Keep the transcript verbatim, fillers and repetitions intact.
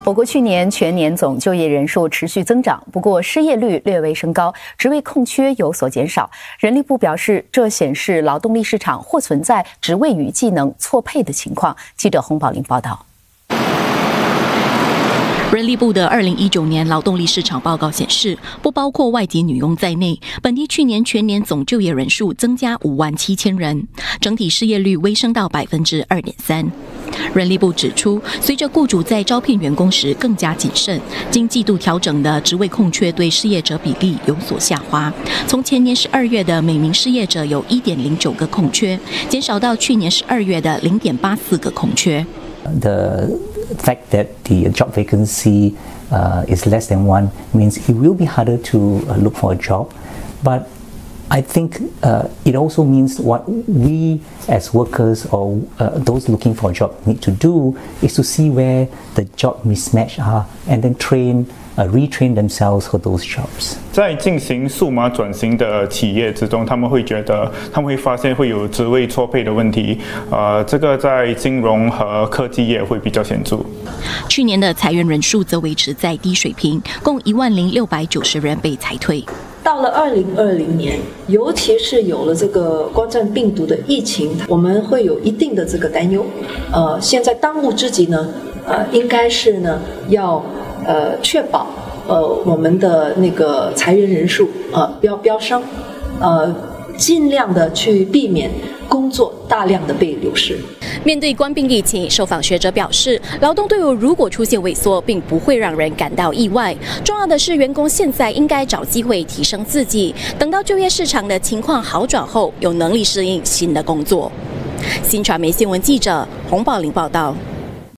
我国去年全年总就业人数持续增长，不过失业率略微升高，职位空缺有所减少。人力部表示，这显示劳动力市场或存在职位与技能错配的情况。记者洪宝玲报道。 人力部的二零一九年劳动力市场报告显示，不包括外籍女佣在内，本地去年全年总就业人数增加五万七千人，整体失业率微升到百分之二点三。人力部指出，随着雇主在招聘员工时更加谨慎，经季度调整的职位空缺对失业者比例有所下滑，从前年十二月的每名失业者有一点零九个空缺，减少到去年十二月的零点八四个空缺。 The fact that the job vacancy uh, is less than one means it will be harder to uh, look for a job. But I think uh, it also means what we as workers or uh, those looking for a job need to do is to see where the job mismatch are and then train, uh, retrain themselves for those jobs. 在进行数码转型的企业之中，他们会觉得，他们会发现会有职位错配的问题。呃，这个在金融和科技业会比较显著。 去年的裁员人数则维持在低水平，共一万零六百九十人被裁退。 到了二零二零年，尤其是有了这个冠状病毒的疫情，我们会有一定的这个担忧。呃，现在当务之急呢，呃，应该是呢要呃确保呃我们的那个裁员人数呃飙飙升，呃尽量的去避免工作大量的被流失。 面对冠病疫情，受访学者表示，劳动队伍如果出现萎缩，并不会让人感到意外。重要的是，员工现在应该找机会提升自己，等到就业市场的情况好转后，有能力适应新的工作。新传媒新闻记者洪宝玲报道。